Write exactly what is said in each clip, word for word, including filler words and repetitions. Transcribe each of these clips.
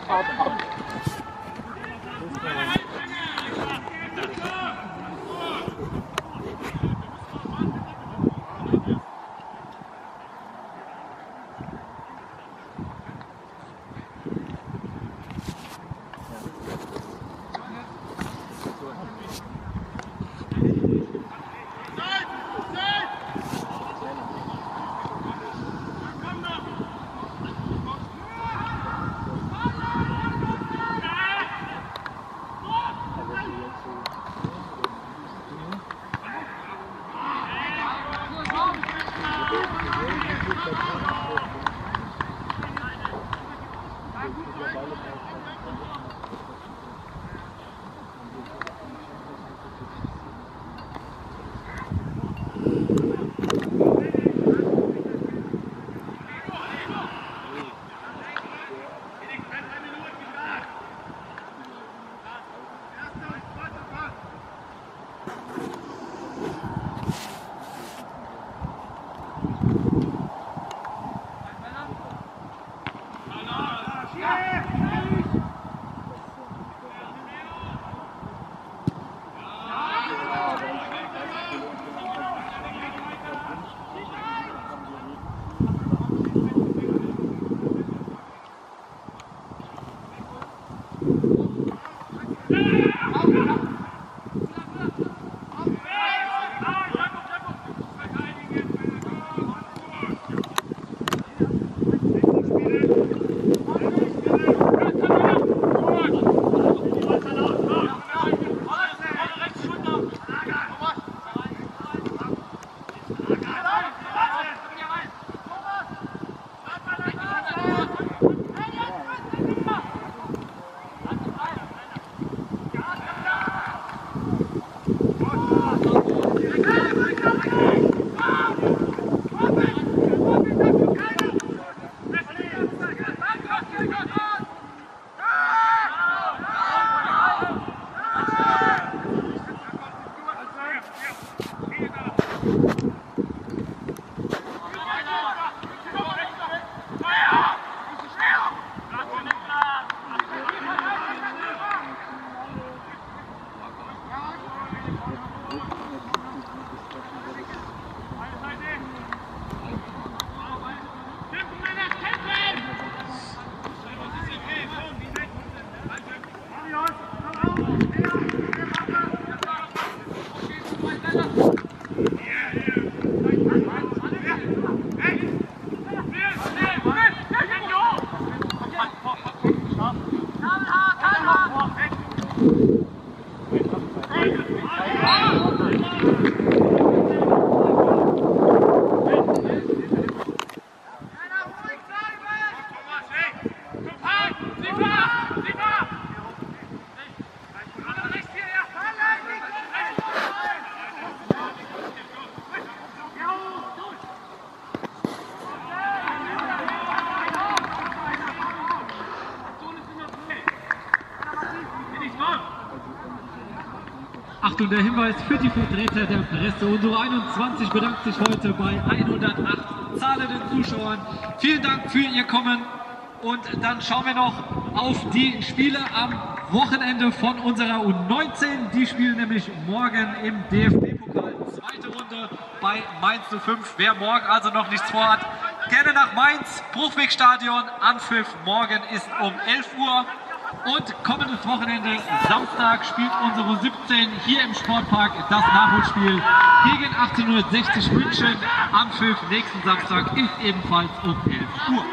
Achtung, der Hinweis für die Vertreter der Presse. Unsere einundzwanzig bedankt sich heute bei hundertacht zahlenden Zuschauern. Vielen Dank für Ihr Kommen. Und dann schauen wir noch auf die Spiele am Wochenende von unserer U neunzehn. Die spielen nämlich morgen im D F B-Pokal. Zweite Runde bei Mainz null fünf. Wer morgen also noch nichts vorhat, gerne nach Mainz. Bruchwegstadion. Anpfiff morgen ist um elf Uhr. Und kommendes Wochenende, Samstag, spielt unsere U siebzehn hier im Sportpark das Nachholspiel gegen achtzehnhundertsechzig München. Anpfiff nächsten Samstag ist ebenfalls um elf Uhr.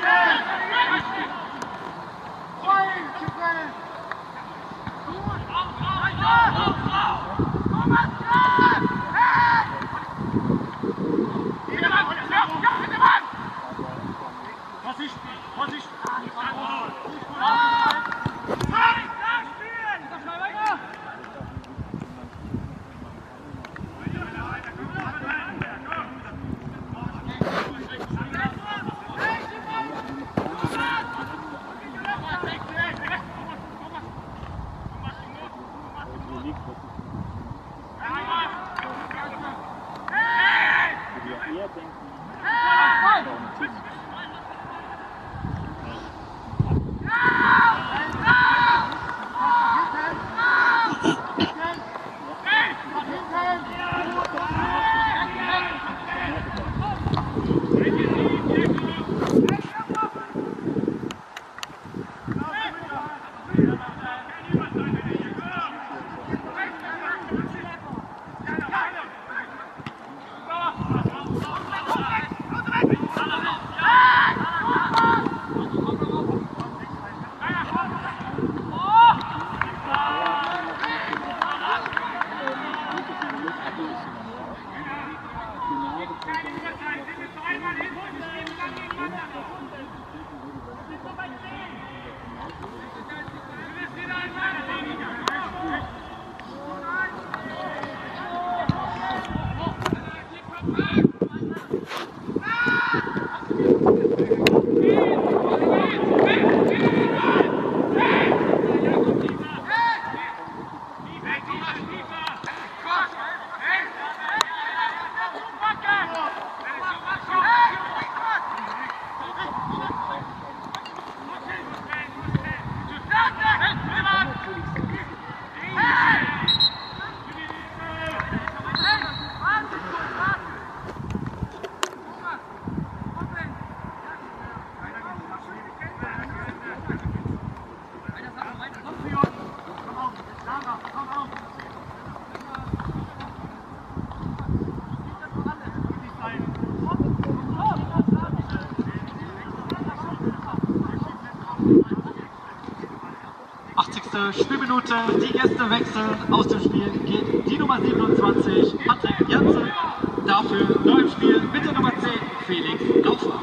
Vorsicht! Vorsicht! achtzigste Spielminute. Die Gäste wechseln. Aus dem Spiel geht die Nummer siebenundzwanzig, Patrick Jansen. Dafür neu im Spiel mit der Nummer zehn, Felix Laufer.